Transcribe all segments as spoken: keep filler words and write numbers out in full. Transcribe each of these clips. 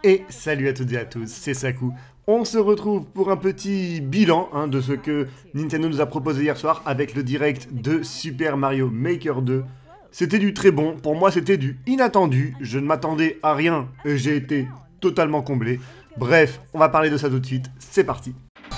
Et salut à toutes et à tous, c'est Saku. On se retrouve pour un petit bilan hein, de ce que Nintendo nous a proposé hier soir avec le direct de Super Mario Maker deux. C'était du très bon, pour moi c'était du inattendu, je ne m'attendais à rien et j'ai été totalement comblé. Bref, on va parler de ça tout de suite, c'est parti.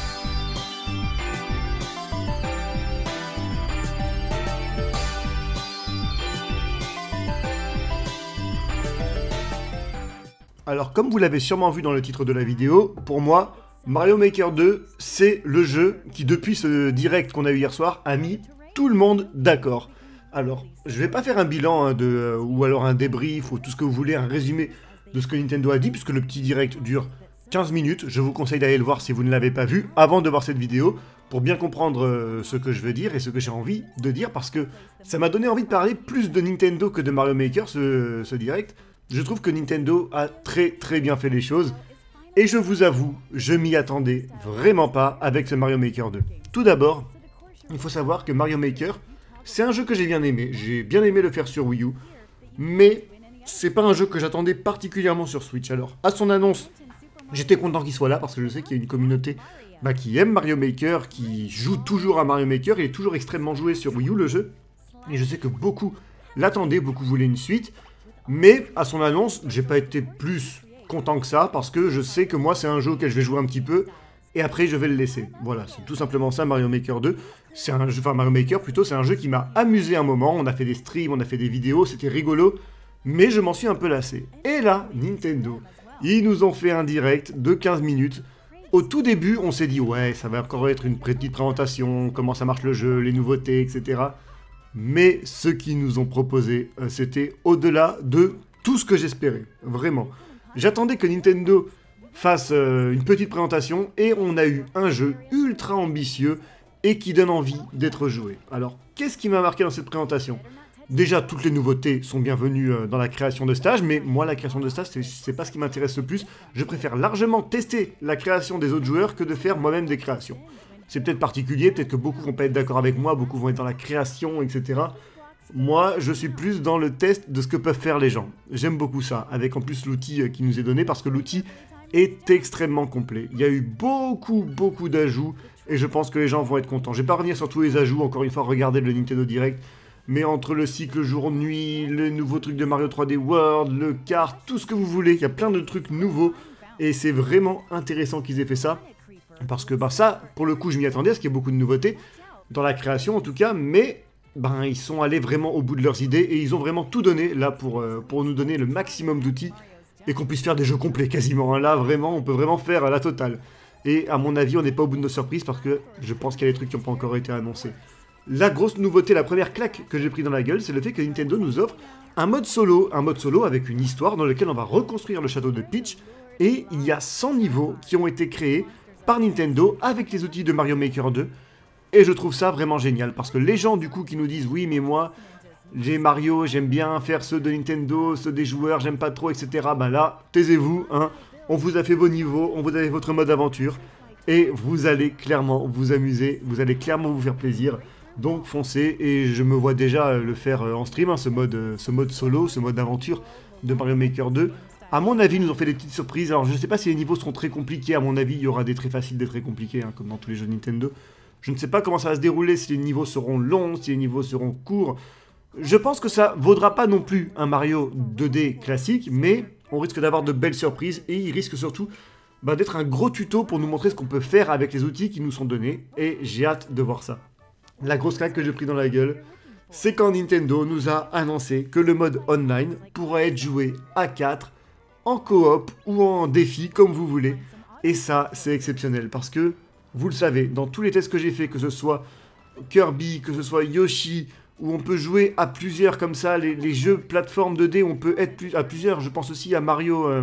Alors comme vous l'avez sûrement vu dans le titre de la vidéo, pour moi, Mario Maker deux, c'est le jeu qui depuis ce direct qu'on a eu hier soir, a mis tout le monde d'accord. Alors, je vais pas faire un bilan hein, de, euh, ou alors un débrief ou tout ce que vous voulez, un résumé de ce que Nintendo a dit, puisque le petit direct dure quinze minutes. Je vous conseille d'aller le voir si vous ne l'avez pas vu, avant de voir cette vidéo, pour bien comprendre euh, ce que je veux dire et ce que j'ai envie de dire, parce que ça m'a donné envie de parler plus de Nintendo que de Mario Maker, ce, ce direct. Je trouve que Nintendo a très très bien fait les choses, et je vous avoue, je m'y attendais vraiment pas avec ce Mario Maker deux. Tout d'abord, il faut savoir que Mario Maker, c'est un jeu que j'ai bien aimé, j'ai bien aimé le faire sur Wii U, mais c'est pas un jeu que j'attendais particulièrement sur Switch. Alors, à son annonce, j'étais content qu'il soit là, parce que je sais qu'il y a une communauté bah, qui aime Mario Maker, qui joue toujours à Mario Maker, il est toujours extrêmement joué sur Wii U le jeu, et je sais que beaucoup l'attendaient, beaucoup voulaient une suite. Mais à son annonce, j'ai pas été plus content que ça, parce que je sais que moi c'est un jeu auquel je vais jouer un petit peu, et après je vais le laisser. Voilà, c'est tout simplement ça Mario Maker deux. C'est un jeu, enfin Mario Maker plutôt, c'est un jeu qui m'a amusé un moment, on a fait des streams, on a fait des vidéos, c'était rigolo, mais je m'en suis un peu lassé. Et là, Nintendo, ils nous ont fait un direct de quinze minutes. Au tout début, on s'est dit, ouais, ça va encore être une petite présentation, comment ça marche le jeu, les nouveautés, et cetera. Mais ce qu'ils nous ont proposé, euh, c'était au-delà de tout ce que j'espérais, vraiment. J'attendais que Nintendo fasse euh, une petite présentation, et on a eu un jeu ultra ambitieux, et qui donne envie d'être joué. Alors, qu'est-ce qui m'a marqué dans cette présentation? Déjà, toutes les nouveautés sont bienvenues euh, dans la création de stages, mais moi, la création de stages, c'est pas ce qui m'intéresse le plus. Je préfère largement tester la création des autres joueurs que de faire moi-même des créations. C'est peut-être particulier, peut-être que beaucoup vont pas être d'accord avec moi, beaucoup vont être dans la création, et cetera. Moi, je suis plus dans le test de ce que peuvent faire les gens. J'aime beaucoup ça, avec en plus l'outil qui nous est donné, parce que l'outil est extrêmement complet. Il y a eu beaucoup, beaucoup d'ajouts, et je pense que les gens vont être contents. Je vais pas revenir sur tous les ajouts, encore une fois, regardez le Nintendo Direct, mais entre le cycle jour-nuit, le nouveau truc de Mario trois D World, le kart, tout ce que vous voulez, il y a plein de trucs nouveaux, et c'est vraiment intéressant qu'ils aient fait ça. Parce que bah, ça, pour le coup, je m'y attendais, parce qu'il y a beaucoup de nouveautés, dans la création en tout cas, mais ben, ils sont allés vraiment au bout de leurs idées, et ils ont vraiment tout donné, là, pour, euh, pour nous donner le maximum d'outils, et qu'on puisse faire des jeux complets quasiment. Hein. Là, vraiment, on peut vraiment faire la totale. Et à mon avis, on n'est pas au bout de nos surprises, parce que je pense qu'il y a des trucs qui n'ont pas encore été annoncés. La grosse nouveauté, la première claque que j'ai pris dans la gueule, c'est le fait que Nintendo nous offre un mode solo, un mode solo avec une histoire dans laquelle on va reconstruire le château de Peach, et il y a cent niveaux qui ont été créés par Nintendo avec les outils de Mario Maker deux, et je trouve ça vraiment génial, parce que les gens du coup qui nous disent oui mais moi j'ai Mario, j'aime bien faire ceux de Nintendo, ceux des joueurs, j'aime pas trop, et cetera. Ben là, taisez-vous, hein, on vous a fait vos niveaux, on vous a fait votre mode aventure, et vous allez clairement vous amuser, vous allez clairement vous faire plaisir, donc foncez, et je me vois déjà le faire en stream, hein, ce, mode, ce mode solo, ce mode aventure de Mario Maker deux. À mon avis, ils nous ont fait des petites surprises. Alors, je ne sais pas si les niveaux seront très compliqués. À mon avis, il y aura des très faciles, des très compliqués, hein, comme dans tous les jeux Nintendo. Je ne sais pas comment ça va se dérouler, si les niveaux seront longs, si les niveaux seront courts. Je pense que ça vaudra pas non plus un Mario deux D classique, mais on risque d'avoir de belles surprises, et il risque surtout bah, d'être un gros tuto pour nous montrer ce qu'on peut faire avec les outils qui nous sont donnés, et j'ai hâte de voir ça. La grosse claque que j'ai pris dans la gueule, c'est quand Nintendo nous a annoncé que le mode online pourra être joué à quatre, en coop ou en défi, comme vous voulez. Et ça, c'est exceptionnel, parce que, vous le savez, dans tous les tests que j'ai fait, que ce soit Kirby, que ce soit Yoshi, où on peut jouer à plusieurs comme ça, les, les jeux plateforme deux D, on peut être plus, à plusieurs, je pense aussi à Mario, euh,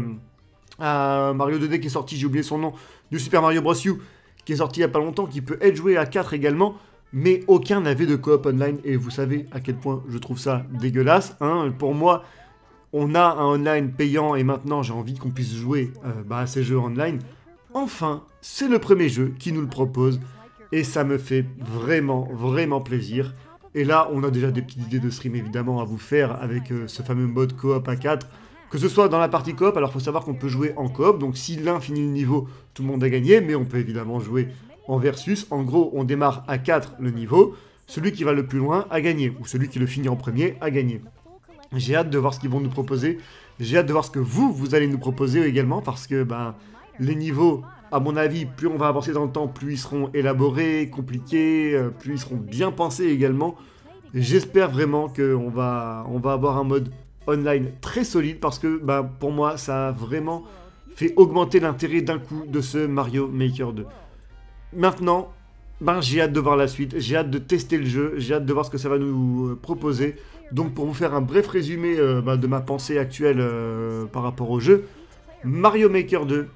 à Mario deux D qui est sorti, j'ai oublié son nom, du Super Mario Bros. U, qui est sorti il n'y a pas longtemps, qui peut être joué à quatre également, mais aucun n'avait de coop online, et vous savez à quel point je trouve ça dégueulasse, hein, pour moi. On a un online payant, et maintenant j'ai envie qu'on puisse jouer euh, bah, à ces jeux online. Enfin, c'est le premier jeu qui nous le propose, et ça me fait vraiment, vraiment plaisir. Et là, on a déjà des petites idées de stream évidemment à vous faire avec euh, ce fameux mode coop à quatre, Que ce soit dans la partie coop, alors il faut savoir qu'on peut jouer en coop, donc si l'un finit le niveau, tout le monde a gagné, mais on peut évidemment jouer en versus. En gros, on démarre à quatre le niveau, celui qui va le plus loin a gagné, ou celui qui le finit en premier a gagné. J'ai hâte de voir ce qu'ils vont nous proposer, j'ai hâte de voir ce que vous, vous allez nous proposer également, parce que ben, les niveaux, à mon avis, plus on va avancer dans le temps, plus ils seront élaborés, compliqués, plus ils seront bien pensés également. J'espère vraiment qu'on va, on va avoir un mode online très solide, parce que ben, pour moi, ça a vraiment fait augmenter l'intérêt d'un coup de ce Mario Maker deux. Maintenant, ben, j'ai hâte de voir la suite, j'ai hâte de tester le jeu, j'ai hâte de voir ce que ça va nous euh, proposer. Donc pour vous faire un bref résumé euh, ben, de ma pensée actuelle euh, par rapport au jeu, Mario Maker deux,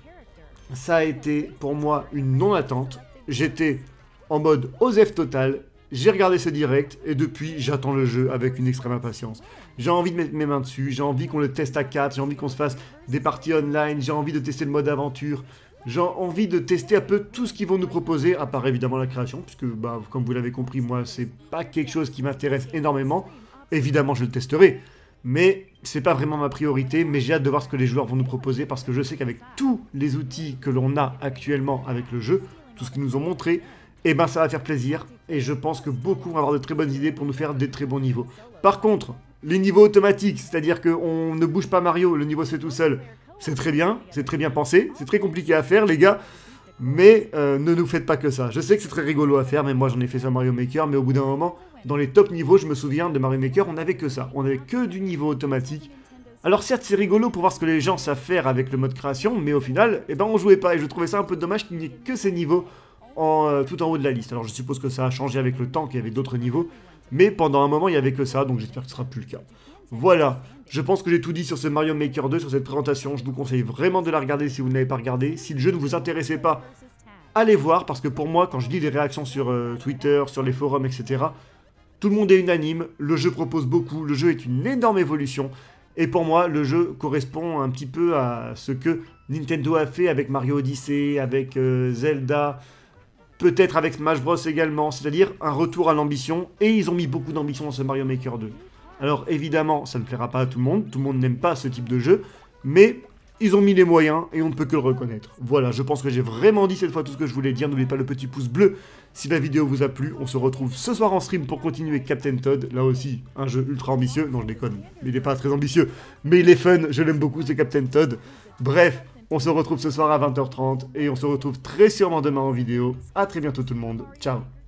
ça a été pour moi une non-attente. J'étais en mode osef total, j'ai regardé ce direct et depuis j'attends le jeu avec une extrême impatience. J'ai envie de mettre mes mains dessus, j'ai envie qu'on le teste à quatre, j'ai envie qu'on se fasse des parties online, j'ai envie de tester le mode aventure. J'ai envie de tester un peu tout ce qu'ils vont nous proposer, à part évidemment la création, puisque bah, comme vous l'avez compris, moi c'est pas quelque chose qui m'intéresse énormément. Évidemment je le testerai, mais c'est pas vraiment ma priorité, mais j'ai hâte de voir ce que les joueurs vont nous proposer, parce que je sais qu'avec tous les outils que l'on a actuellement avec le jeu, tout ce qu'ils nous ont montré, et eh ben ça va faire plaisir, et je pense que beaucoup vont avoir de très bonnes idées pour nous faire des très bons niveaux. Par contre, les niveaux automatiques, c'est-à-dire qu'on ne bouge pas Mario, le niveau se fait tout seul, c'est très bien, c'est très bien pensé, c'est très compliqué à faire les gars, mais euh, ne nous faites pas que ça. Je sais que c'est très rigolo à faire, mais moi j'en ai fait sur Mario Maker, mais au bout d'un moment, dans les top niveaux, je me souviens de Mario Maker, on n'avait que ça, on n'avait que du niveau automatique. Alors certes c'est rigolo pour voir ce que les gens savent faire avec le mode création, mais au final, eh ben, on jouait pas, et je trouvais ça un peu dommage qu'il n'y ait que ces niveaux en, euh, tout en haut de la liste. Alors je suppose que ça a changé avec le temps, qu'il y avait d'autres niveaux, mais pendant un moment il n'y avait que ça, donc j'espère que ce sera plus le cas. Voilà, je pense que j'ai tout dit sur ce Mario Maker deux, sur cette présentation. Je vous conseille vraiment de la regarder si vous ne l'avez pas regardé. Si le jeu ne vous intéressait pas, allez voir, parce que pour moi, quand je lis des réactions sur euh, Twitter, sur les forums, et cetera, tout le monde est unanime, le jeu propose beaucoup, le jeu est une énorme évolution, et pour moi, le jeu correspond un petit peu à ce que Nintendo a fait avec Mario Odyssey, avec euh, Zelda, peut-être avec Smash Bros également, c'est-à-dire un retour à l'ambition, et ils ont mis beaucoup d'ambition dans ce Mario Maker deux. Alors évidemment, ça ne plaira pas à tout le monde, tout le monde n'aime pas ce type de jeu, mais ils ont mis les moyens et on ne peut que le reconnaître. Voilà, je pense que j'ai vraiment dit cette fois tout ce que je voulais dire, n'oubliez pas le petit pouce bleu si la vidéo vous a plu. On se retrouve ce soir en stream pour continuer Captain Todd, là aussi un jeu ultra ambitieux, non je déconne, il n'est pas très ambitieux, mais il est fun, je l'aime beaucoup ce Captain Todd. Bref, on se retrouve ce soir à vingt heures trente et on se retrouve très sûrement demain en vidéo. A très bientôt tout le monde, ciao.